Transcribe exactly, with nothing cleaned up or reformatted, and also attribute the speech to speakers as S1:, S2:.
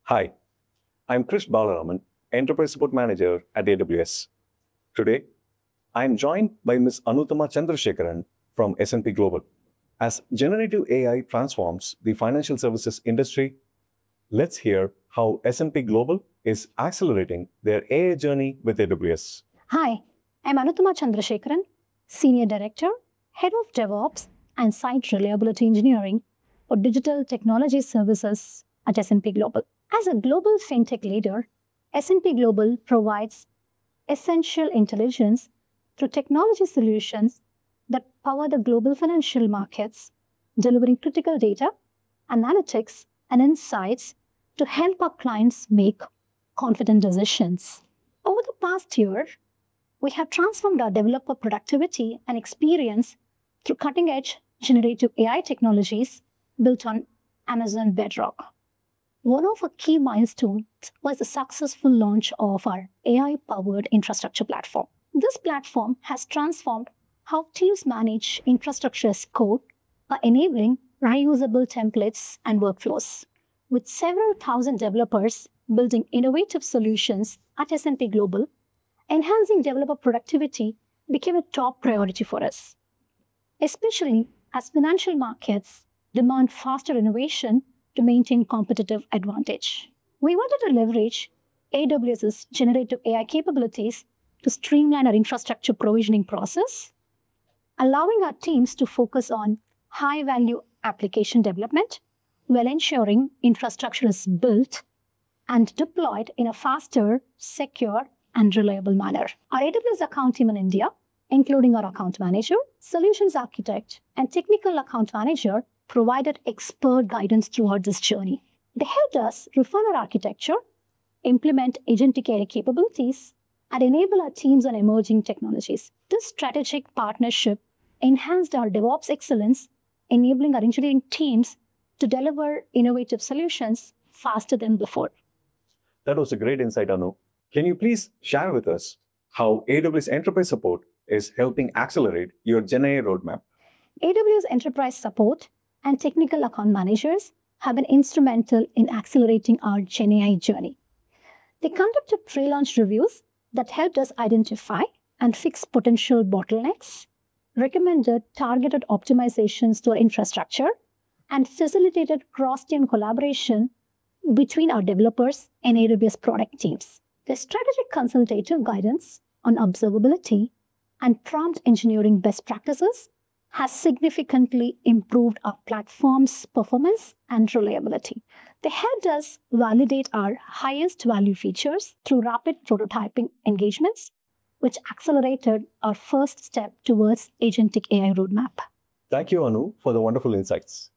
S1: Hi, I'm Krish Balaraman, Enterprise Support Manager at A W S. Today, I'm joined by Miz Anuttama Chandrasekharan from S and P Global. As generative A I transforms the financial services industry, let's hear how S and P Global is accelerating their A I journey with A W S.
S2: Hi, I'm Anuttama Chandrasekharan, Senior Director, Head of DevOps and Site Reliability Engineering for Digital Technology Services at S and P Global. As a global fintech leader, S and P Global provides essential intelligence through technology solutions that power the global financial markets, delivering critical data, analytics, and insights to help our clients make confident decisions. Over the past year, we have transformed our developer productivity and experience through cutting-edge generative A I technologies built on Amazon Bedrock. One of our key milestones was the successful launch of our A I-powered infrastructure platform. This platform has transformed how teams manage infrastructure as code by enabling reusable templates and workflows. With several thousand developers building innovative solutions at S and P Global, enhancing developer productivity became a top priority for us, especially as financial markets demand faster innovation to maintain competitive advantage. We wanted to leverage AWS's generative A I capabilities to streamline our infrastructure provisioning process, allowing our teams to focus on high-value application development while ensuring infrastructure is built and deployed in a faster, secure, and reliable manner. Our A W S account team in India, including our account manager, solutions architect, and technical account manager, provided expert guidance throughout this journey. They helped us refine our architecture, implement agentic A I capabilities, and enable our teams on emerging technologies. This strategic partnership enhanced our DevOps excellence, enabling our engineering teams to deliver innovative solutions faster than before.
S1: That was a great insight, Anu. Can you please share with us how A W S Enterprise Support is helping accelerate your GenAI roadmap?
S2: A W S Enterprise Support and technical account managers have been instrumental in accelerating our GenAI journey. They conducted pre-launch reviews that helped us identify and fix potential bottlenecks, recommended targeted optimizations to our infrastructure, and facilitated cross-team collaboration between our developers and A W S product teams. The strategic consultative guidance on observability and prompt engineering best practices has significantly improved our platform's performance and reliability. They helped us validate our highest value features through rapid prototyping engagements, which accelerated our first step towards agentic A I roadmap.
S1: Thank you, Anu, for the wonderful insights.